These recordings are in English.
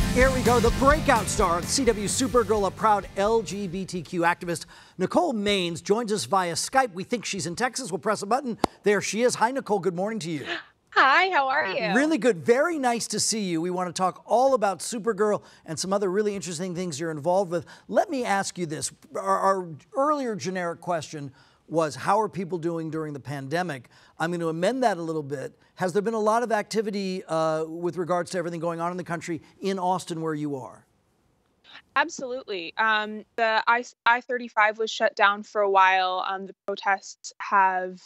Here we go. The breakout star of CW Supergirl, a proud LGBTQ activist, Nicole joins us via Skype. We think she's in Texas. We'll press a button. There she is. Hi, Nicole. Good morning to you. Hi, how are you? Really good. Very nice to see you. We want to talk all about Supergirl and some other really interesting things you're involved with. Let me ask you this. Our earlier generic question was, how are people doing during the pandemic? I'm going to amend that a little bit. Has there been a lot of activity with regards to everything going on in the country in Austin where you are? Absolutely. The I-35 was shut down for a while. The protests have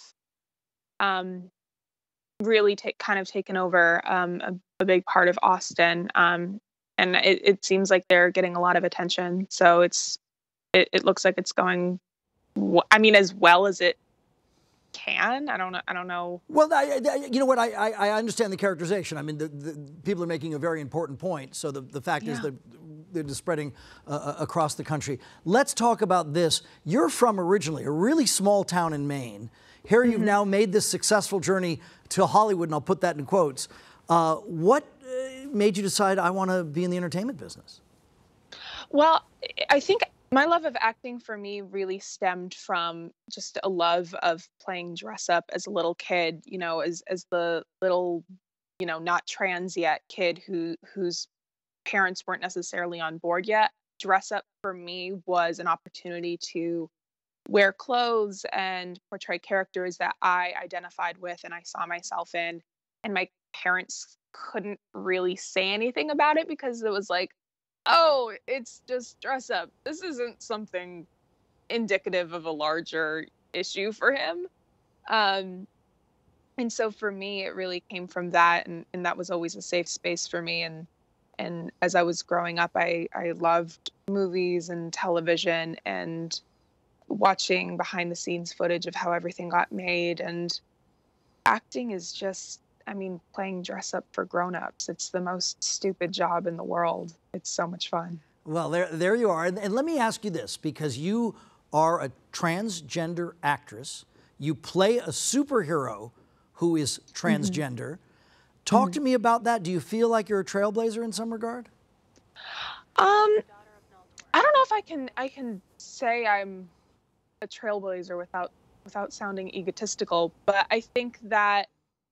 really kind of taken over a big part of Austin. And it seems like they're getting a lot of attention. So it looks like it's going, I mean, as well as it can. I don't know. Well, you know what? I understand the characterization. I mean, the people are making a very important point. So the fact is that they're spreading across the country. Let's talk about this. You're from originally a really small town in Maine. Here you've now made this successful journey to Hollywood, and I'll put that in quotes. What made you decide I want to be in the entertainment business? Well, I think my love of acting for me really stemmed from just a love of playing dress up as a little kid, you know, as the little, you know, not trans yet kid whose parents weren't necessarily on board yet. Dress up for me was an opportunity to wear clothes and portray characters that I identified with and I saw myself in. And my parents couldn't really say anything about it because it was like, oh, it's just dress up. This isn't something indicative of a larger issue for him. And so for me, it really came from that. And that was always a safe space for me. And as I was growing up, I loved movies and television and watching behind the scenes footage of how everything got made. And acting is just, I mean, playing dress up for grown-ups. It's the most stupid job in the world. It's so much fun. Well, there you are. And let me ask you this, because you are a transgender actress. You play a superhero who is transgender. Talk to me about that. Do you feel like you're a trailblazer in some regard? I don't know if I can say I'm a trailblazer without sounding egotistical, but I think that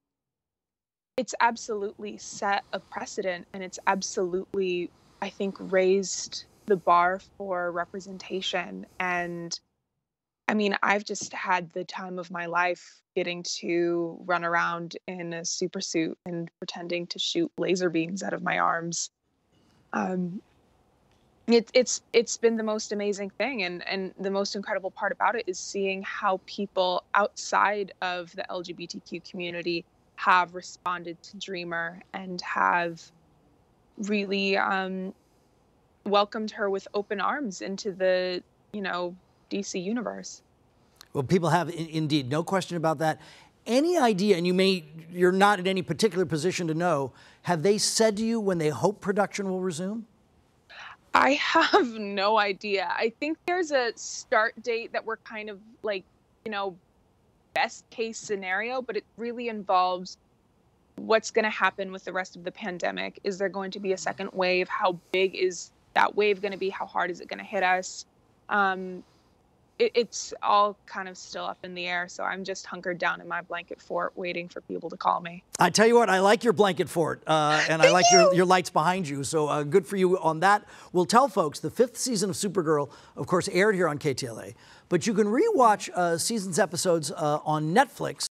it's absolutely set a precedent, and it's absolutely, I think, raised the bar for representation. And I mean, I've just had the time of my life getting to run around in a super suit and pretending to shoot laser beams out of my arms. It's been the most amazing thing, and the most incredible part about it is seeing how people outside of the LGBTQ community have responded to Dreamer and have really welcomed her with open arms into the, you know, DC universe. Well, people have indeed, no question about that. Any idea, and you're not in any particular position to know, have they said to you when they hope production will resume? I have no idea. I think there's a start date that we're kind of like, you know, best case scenario, but it really involves what's going to happen with the rest of the pandemic. Is there going to be a second wave? How big is that wave going to be? How hard is it going to hit us? It's all kind of still up in the air. So I'm just hunkered down in my blanket fort waiting for people to call me. I tell you what, I like your blanket fort, and I like your lights behind you. So good for you on that. We'll tell folks the 5th season of Supergirl, of course, aired here on KTLA. But you can rewatch season's episodes on Netflix.